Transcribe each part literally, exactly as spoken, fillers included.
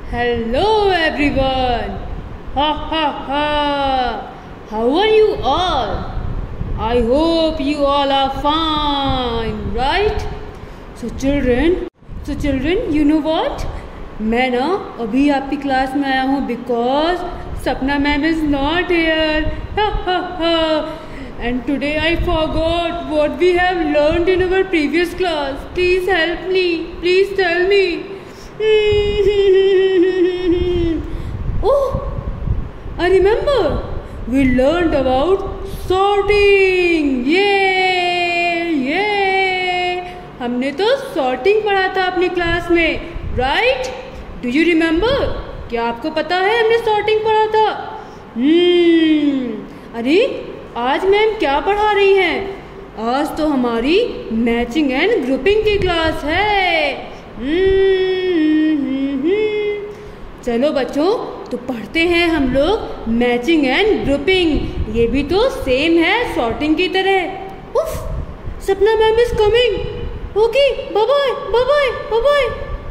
Hello everyone! Ha ha ha! How are you all? I hope you all are fine, right? So children, so children, you know what? मैं ना अभी आपकी class में आया हूँ because Sapna ma'am is not here. Ha ha ha! And today I forgot what we have learned in our previous class. Please help me. Please tell me. Oh, I remember. We learned about sorting. Yay! Yay! हमने तो sorting पढ़ा था अपनी class में, right? Do you remember? क्या आपको पता है हमने sorting पढ़ा था? हम्म, अरे आज मैम क्या पढ़ा रही हैं? आज तो हमारी मैचिंग एंड ग्रुपिंग की क्लास है। चलो बच्चों, तो पढ़ते हैं हम लोग मैचिंग एंड ग्रुपिंग। ये भी तो सेम है सॉर्टिंग की तरह। उफ, Sapna ma'am is coming. Okay, bye bye bye bye bye bye.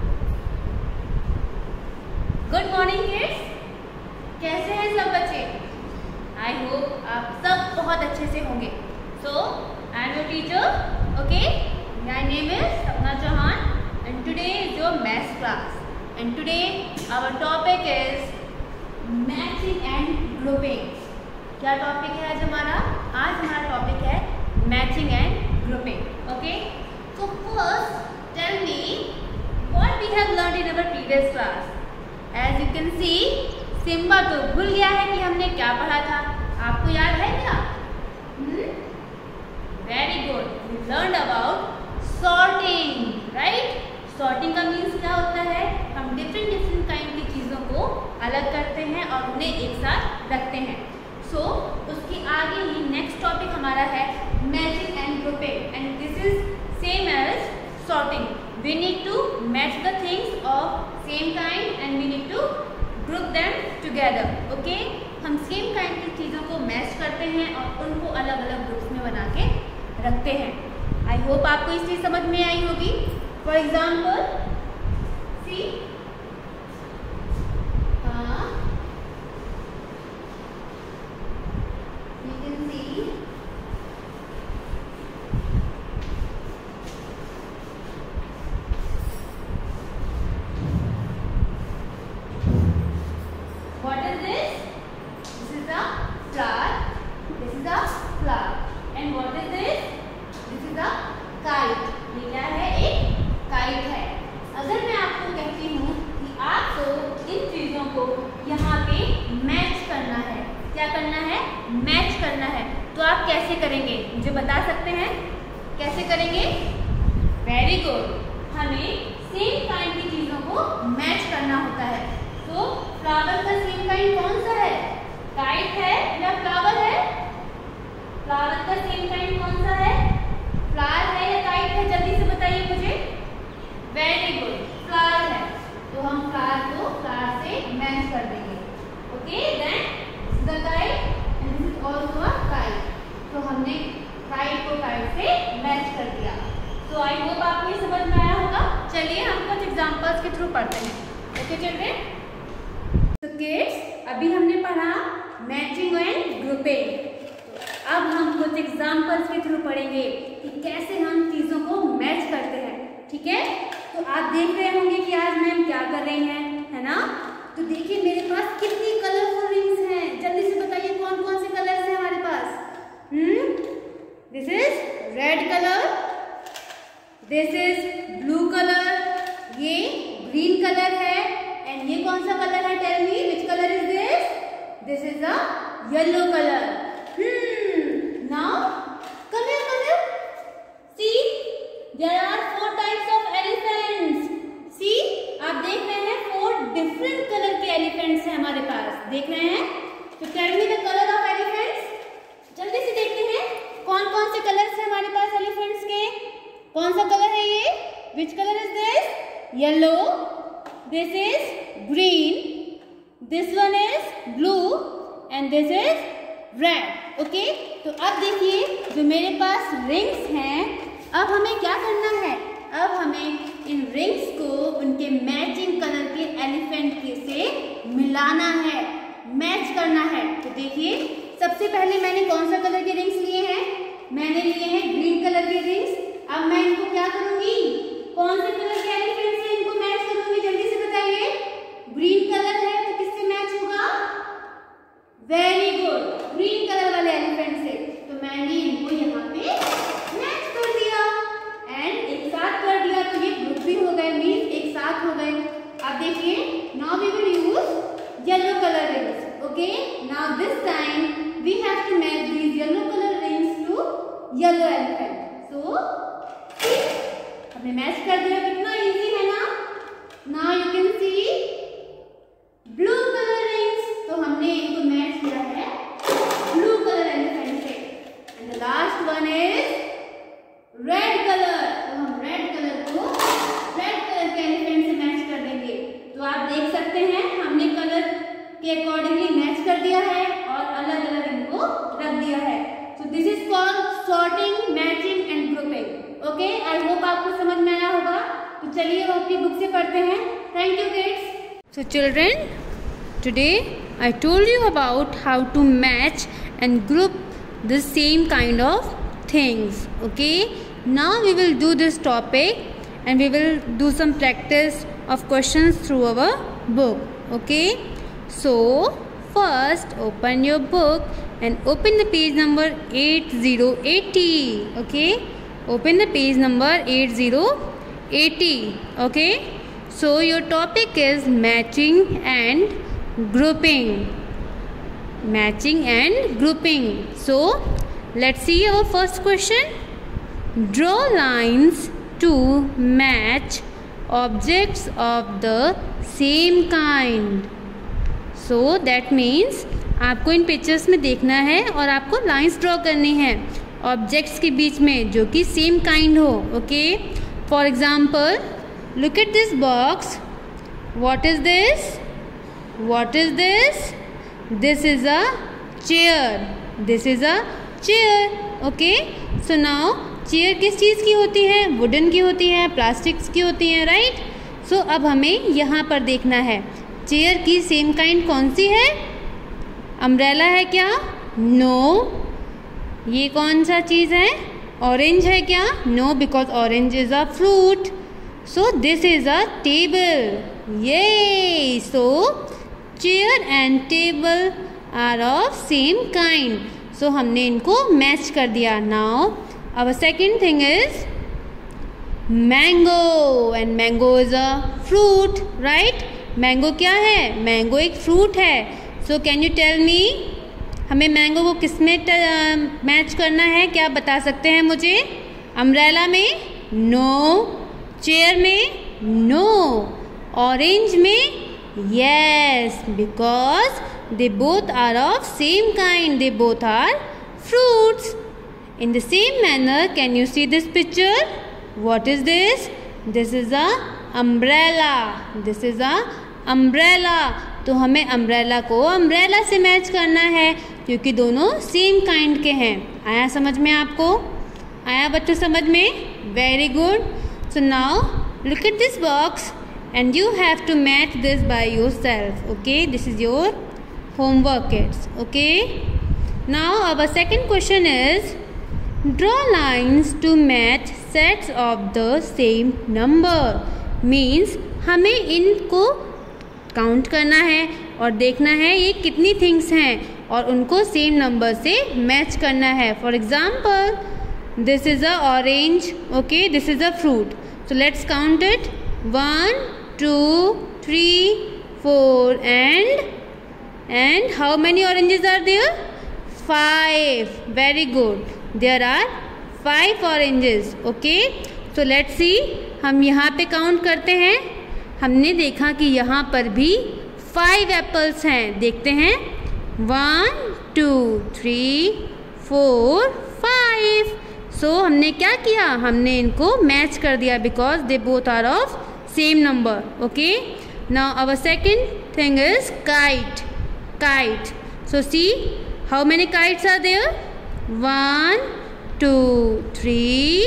Good morning kids, कैसे हैं सब बच्चे? आई होप आप सब बहुत अच्छे से होंगे। So I am your teacher, okay? My name is Sapna Chauhan and today is your maths class and today our topic is matching and grouping. क्या टॉपिक है आज हमारा? आज हमारा टॉपिक है matching and grouping, okay? So first tell me what we have learned in our previous class. As you can see, Simba तो भूल गया है कि हमने क्या पढ़ा था। आपको याद है क्या? Very good, we learn about sorting, right? Sorting का मीन्स क्या होता है? हम डिफरेंट डिफरेंट काइंड की चीज़ों को अलग करते हैं और उन्हें एक साथ रखते हैं। सो so, उसके आगे ही नेक्स्ट टॉपिक हमारा है matching and grouping and this is same as sorting. We need to match the things of same kind and we need to group them together, okay? हम सेम काइंड की चीज़ों को match करते हैं और उनको अलग अलग ग्रुप्स में बना के रखते हैं। आई होप आपको इस चीज़ समझ में आई होगी। फॉर एग्जाम्पल सी, हाँ, you can see what is this? This is a flower. This is a flower. And what is this? This is a kite. ये क्या है? एक काइट है। अगर मैं आपको कहती हूँ कि आपको इन चीज़ों को यहाँ पे मैच करना है, क्या करना है? मैच करना है, तो आप कैसे करेंगे? मुझे बता सकते हैं कैसे करेंगे? वेरी गुड, हमें सेम काइंड की चीज़ों को मैच करना होता है। तो फ्लावर का सेम काइंड कौन सा है? काइट है या फ्लावर है? फ्लावर का सेम काइंड कौन सा है? फ्लावर है या काइट है? जल्दी से बताइए मुझे। वेरी गुड, फ्लावर है, तो हम फ्लावर को फ्लावर से मैच कर देंगे, okay? Then the kite and this is also a kite, तो हमने काइट को काइट से मैच कर दिया। तो आई होप आपको ये समझ में आया होगा। चलिए हम कुछ एग्जांपल्स के थ्रू पढ़ते हैं, ओके चिल्ड्रन? तो किड्स, अभी हमने पढ़ा मैचिंग एंड ग्रुपिंग। तो अब हम कुछ एग्जांपल्स के थ्रू पढ़ेंगे कि कैसे हम चीज़ों को मैच करते हैं, ठीक है? तो आप देख रहे होंगे कि आज मैम क्या कर रही हैं, है ना? तो देखिए मेरे पास कितनी कलरफुल रिंग्स हैं। जल्दी से बताइए कौन कौन से कलर्स हैं हमारे पास? Hmm, this is red colour, this is blue colour, ये ग्रीन कलर है एंड ये कौन सा कलर है? Tell me which colour is this? This is a yellow colour. Hmm, now come here, come here, see there are four types of elephants. See, आप देख रहे हैं फोर डिफरेंट कलर के एलिफेंट्स हैं हमारे पास, देख रहे हैं? तो tell me the colour of elephants. जल्दी से देखते हैं कौन कौन से कलर्स हैं हमारे पास एलिफेंट्स के। कौन सा कलर है ये? Which colour is this? Yellow, this is green, this one is blue and this is red, okay? तो अब देखिए जो मेरे पास रिंग्स हैं, अब हमें क्या करना है? अब हमें इन रिंग्स को उनके मैचिंग कलर के एलिफेंट के मिलाना है, मैच करना है। तो देखिए सबसे पहले मैंने कौन सा कलर के रिंग्स लिए हैं, मैंने लिए हैं ग्रीन कलर के रिंग्स। अब मैं इनको क्या करूंगी, कौन से कलर के एलिफेंट से इनको मैच करूंगी, जल्दी से बताइए। ग्रीन कलर है तो किससे मैच होगा, वेरी गुड, ग्रीन कलर वाले एलिफेंट से। तो मैंने इनको यहाँ पे मैच कर दिया एंड एक साथ कर दिया, तो ये ग्रुप भी हो गए, मीन्स एक साथ हो गए। अब देखिए now we will use yellow colour rings. Okay, now this time we have to match these yellow colour rings to yellow elephant. So हमने मैच कर दिया, कितना इजी है ना। Now you can see blue colour rings, तो हमने इनको match किया है ब्लू कलर एलिफेंट से। And the last one is red colour, तो हम रेड कलर को रेड कलर के एलिफेंट से मैच कर देंगे। तो आप देख सकते हैं हमने कलर के अकॉर्डिंगली मैच कर दिया है और अलग अलग इनको रख दिया है। So this is called sorting, matching and grouping. Okay, I hope आपको समझ में आया होगा। तो चलिए हम अपनी बुक से पढ़ते हैं। Thank you kids. So children, today I told you about how to match and group the same kind of things. Okay, now we will do this topic and we will do some practice of questions through our book. Okay, so first open your book and open the page number eighty eighty. Okay, open the page number eighty eighty. Okay, so your topic is matching and grouping. Matching and grouping. So let's see our first question. Draw lines to match objects of the same kind. So that means आपको इन pictures में देखना है और आपको lines draw करनी है objects के बीच में जो कि सेम काइंड हो. Okay, for example look at this box. What is this? What is this? This is a chair. This is a chair. Okay, so now chair किस चीज़ की होती है, वुडन की होती है, प्लास्टिक्स की होती है, राइट. सो अब हमें यहाँ पर देखना है चेयर की सेम काइंड कौन सी है. अम्ब्रेला है क्या? नो. ये कौन सा चीज़ है? ऑरेंज है क्या? No, because orange is a fruit. So this is a table. Yay! So chair and table are of same kind. So हमने इनको मैच कर दिया. Now our second thing is mango, and mango is a fruit, right? Mango क्या है? Mango एक fruit है. So can you tell me हमें mango को किस में मैच करना है? क्या बता सकते हैं मुझे? अम्ब्रेला में? नो. चेयर में? नो. ऑरेंज में? Yes, because they both are of same kind. They both are fruits. In the same manner can you see this picture? What is this? This is a umbrella. This is a umbrella. तो हमें umbrella को umbrella से match करना है क्योंकि दोनों same kind के हैं. आया समझ में आपको? आया बच्चों समझ में? Very good. So now look at this box and you have to match this by yourself. Okay, this is your homework, kids. Okay, now our second question is draw lines to match sets of the same number. Means हमें इनको count करना है और देखना है ये कितनी things हैं और उनको सेम नंबर से मैच करना है. For example this is a orange. Okay, this is a fruit. So let's count it. One, two, three, four, and and how many oranges are there? Five. Very good. There are five oranges. Okay, so let's see. हम यहाँ पे count करते हैं. हमने देखा कि यहाँ पर भी फाइव एप्पल्स हैं. देखते हैं. One, two, three, four, five. So so, हमने क्या किया? हमने इनको मैच कर दिया because they both are of same number. Okay, now our second thing is kite. Kite. So see how many kites are there? One, two, three,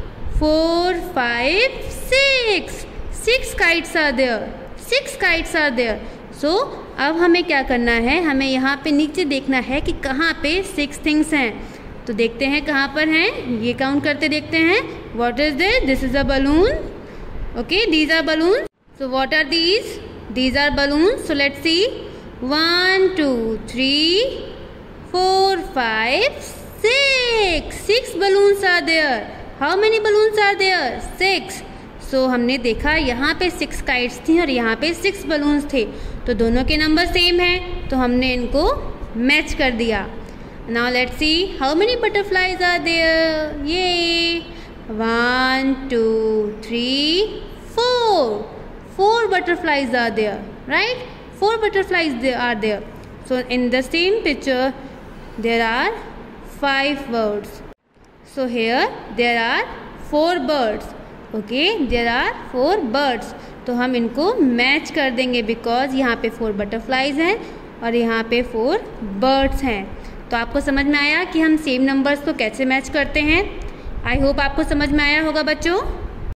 four, five, six. Six kites are there. Six kites are there. So so, अब हमें क्या करना है, हमें यहाँ पे नीचे देखना है कि कहाँ पे सिक्स थिंग्स हैं। तो देखते हैं कहाँ पर हैं, ये काउंट करते देखते हैं। What is this? This is a balloon. Okay, these are balloon. So what are these? These are balloon. So let's see, one two three four five six six balloons are there. How many balloons are there? Six. So हमने देखा यहाँ पे six kites थी और यहाँ पे six balloons थे, तो दोनों के नंबर सेम हैं, तो हमने इनको मैच कर दिया। Now let's see how many butterflies are there. ये one two three four four butterflies are there, right? Four butterflies there are there. So in the same picture there are five birds. So here there are four birds. Okay, there are four birds. तो हम इनको match कर देंगे because यहाँ पे four butterflies हैं और यहाँ पे फोर बर्ड्स हैं। तो आपको समझ में आया कि हम सेम नंबर्स को कैसे मैच करते हैं। आई होप आपको समझ में आया होगा बच्चों।